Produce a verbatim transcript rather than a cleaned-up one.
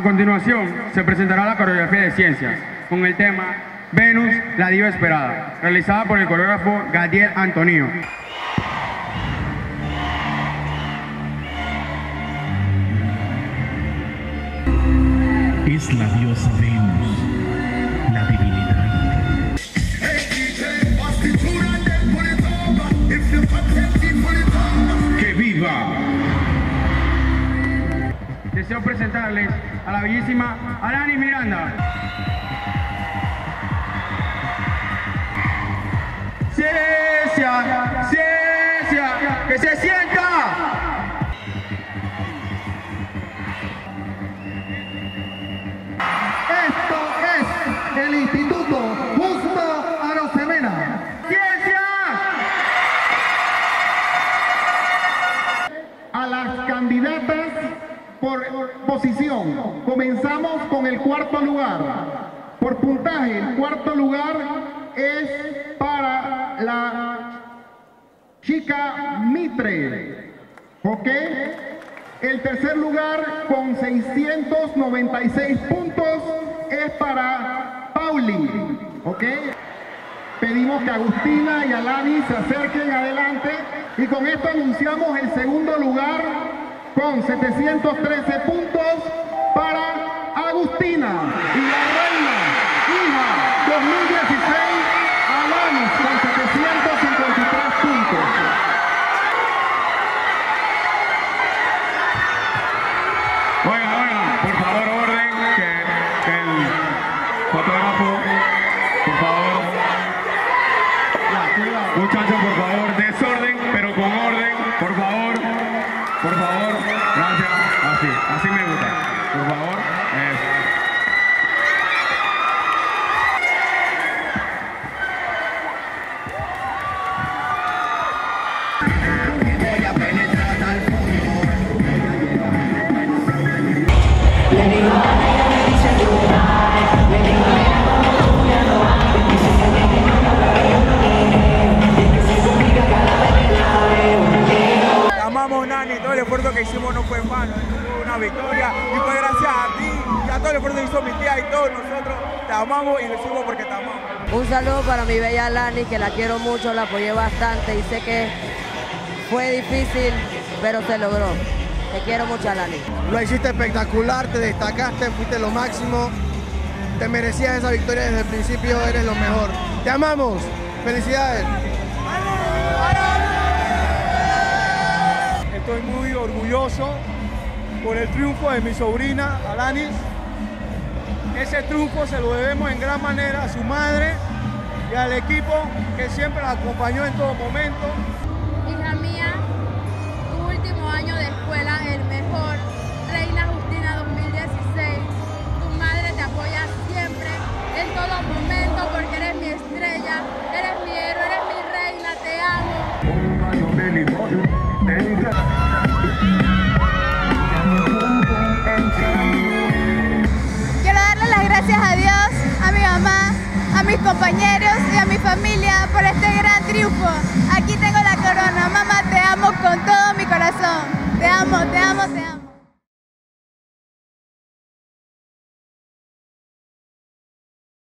continuación se presentará la coreografía de ciencias con el tema Venus, la diva esperada, realizada por el coreógrafo Gadiel Antonio. Es la diosa Venus, la divinidad. ¡Que viva! Deseo presentarles a la bellísima Alanis Miranda. ¡Ciencia! ¡Ciencia! ¡Que se sienta! Esto es el Instituto Justo Arosemena. ¡Ciencia! A las candidatas por posición. Comenzamos con el cuarto lugar. Por puntaje, el cuarto lugar es para la chica Mitre. ¿Ok? El tercer lugar con seiscientos noventa y seis puntos es para Pauli. ¿Ok? Pedimos que Agustina y Alanis se acerquen adelante y con esto anunciamos el segundo lugar con setecientos trece puntos para Agustina y la reina hija dos mil dieciséis Alanis con setecientos cincuenta y tres puntos. Oigan, oigan, por favor orden, que, que el fotógrafo, por favor, muchachos, por favor, desorden, pero con orden, por favor, por favor, gracias, así, así me gusta, por favor, eso. Amamos, Nani, todo el esfuerzo que hicimos no fue en vano, fue una victoria y fue gracias a ti y a todo el esfuerzo que hizo mi tía y todos nosotros. Te amamos y lo hicimos porque te amamos. Un saludo para mi bella Lani, que la quiero mucho, la apoyé bastante y sé que fue difícil, pero se logró. Te quiero mucho, Lani. Lo hiciste espectacular, te destacaste, fuiste lo máximo, te merecías esa victoria desde el principio, eres lo mejor. Te amamos, felicidades. Estoy muy orgulloso por el triunfo de mi sobrina, Alanis. Ese triunfo se lo debemos en gran manera a su madre y al equipo que siempre la acompañó en todo momento. Hija mía, tu último año de escuela, el mejor. Reina Justina dos mil dieciséis. Tu madre te apoya siempre, en todo momento, porque eres mi estrella, eres mi héroe, eres mi reina, te amo. Quiero darle las gracias a Dios, a mi mamá, a mis compañeros y a mi familia por este gran triunfo. Aquí tengo la corona. Mamá, te amo con todo mi corazón. Te amo, te amo, te amo.